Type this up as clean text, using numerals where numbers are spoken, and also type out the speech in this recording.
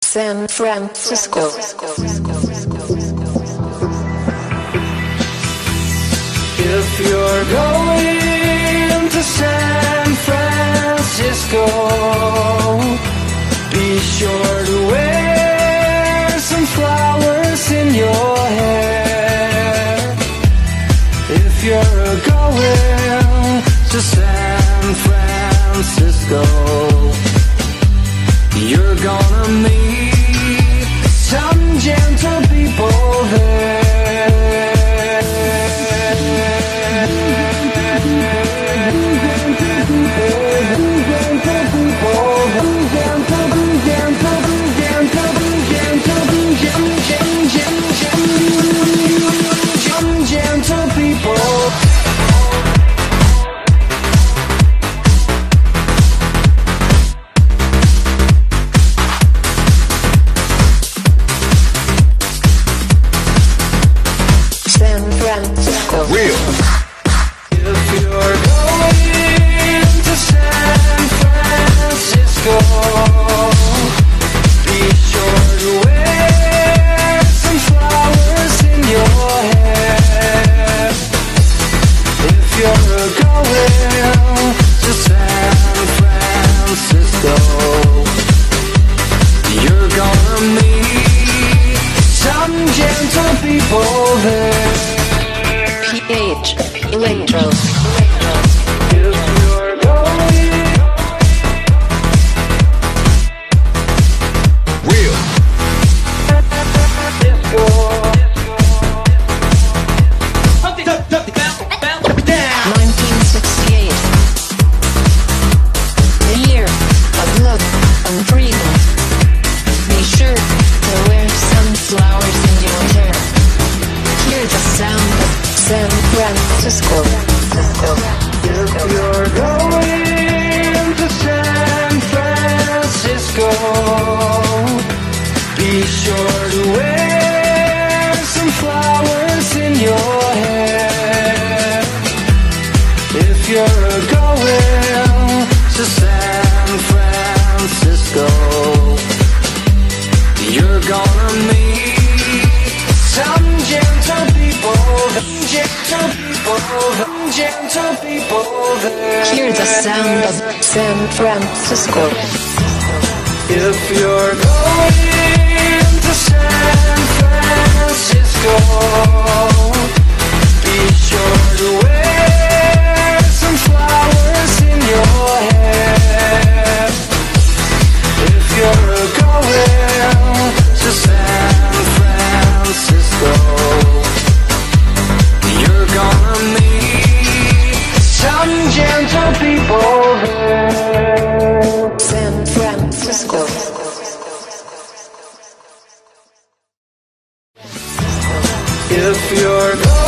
San Francisco. If you're going to San Francisco, be sure to wear some flowers in your hair. If you're going to San Francisco, you're gonna meet some gentle people there. Gentle people. San Francisco. Real. If you're going to San Francisco, be sure to wear some flowers in your hair. If you're going to San Francisco, you're gonna meet some gentle people there. PH Electro. If you're going real disco, 1968. The year of love and freedom. Be sure to wear some flowers in your hair. Hear the sound of San Francisco. if you're going to San Francisco, be sure to wear some flowers in your hair. If you're going to San Francisco, you're gonna meet some gentle people, gentle people there. Hear the sound of San Francisco. If you're going to San Francisco, be sure to wear some flowers in your hair. If you're going to San Francisco, you're gonna meet some gentle people there. San Francisco. If you're